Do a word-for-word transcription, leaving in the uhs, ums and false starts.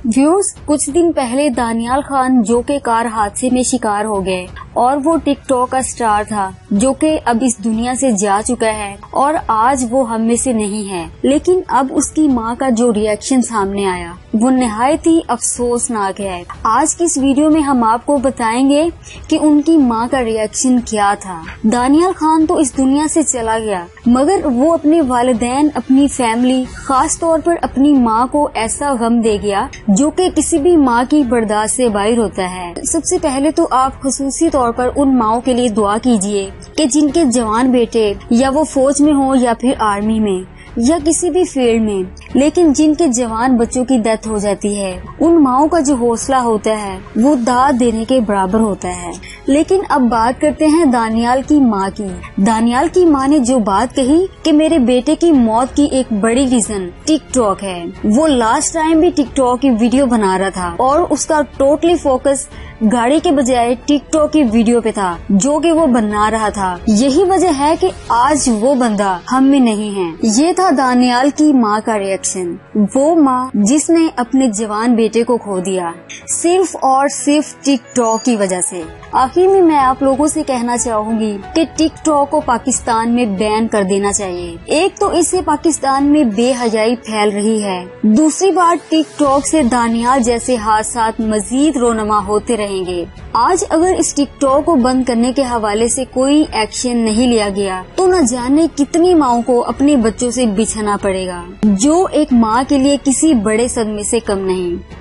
Viewers, कुछ दिन पहले दानियाल खान जो के कार हादसे में शिकार हो गए और वो टिकटॉक का स्टार था जो कि अब इस दुनिया से जा चुका है और आज वो हम में से नहीं है। लेकिन अब उसकी माँ का जो रिएक्शन सामने आया वो निहायत ही अफसोसनाक है। आज की इस वीडियो में हम आपको बताएंगे कि उनकी माँ का रिएक्शन क्या था। दानियाल खान तो इस दुनिया से चला गया मगर वो अपने वालिदैन, अपनी फैमिली, खास तौर पर अपनी माँ को ऐसा गम दे गया जो कि किसी भी माँ की बर्दाश्त से बाहर होता है। सबसे पहले तो आप खुसूसी तौर पर उन माओं के लिए दुआ कीजिए कि जिनके जवान बेटे या वो फौज में हो या फिर आर्मी में या किसी भी फील्ड में, लेकिन जिनके जवान बच्चों की डेथ हो जाती है, उन माओं का जो हौसला होता है वो दाद देने के बराबर होता है। लेकिन अब बात करते हैं दानियाल की माँ की। दानियाल की माँ ने जो बात कही कि मेरे बेटे की मौत की एक बड़ी रीजन टिकटॉक है। वो लास्ट टाइम भी टिकटॉक की वीडियो बना रहा था और उसका टोटली फोकस गाड़ी के बजाय टिकटॉक की वीडियो पे था जो कि वो बना रहा था। यही वजह है कि आज वो बंदा हम में नहीं है। ये था दानियाल की माँ का रिएक्शन। वो माँ जिसने अपने जवान बेटे को खो दिया सिर्फ और सिर्फ टिकटॉक की वजह से। आखिर में मैं आप लोगों से कहना चाहूंगी कि टिकटॉक को पाकिस्तान में बैन कर देना चाहिए। एक तो इससे पाकिस्तान में बेहयाई फैल रही है, दूसरी बात टिकटॉक से दानियाल जैसे हादसा मजीद रोनमा होते रहेंगे। आज अगर इस टिकटॉक को बंद करने के हवाले से कोई एक्शन नहीं लिया गया तो न जाने कितनी माओं को अपने बच्चों से बिछड़ना पड़ेगा, जो एक माँ के लिए किसी बड़े सदमे से कम नहीं।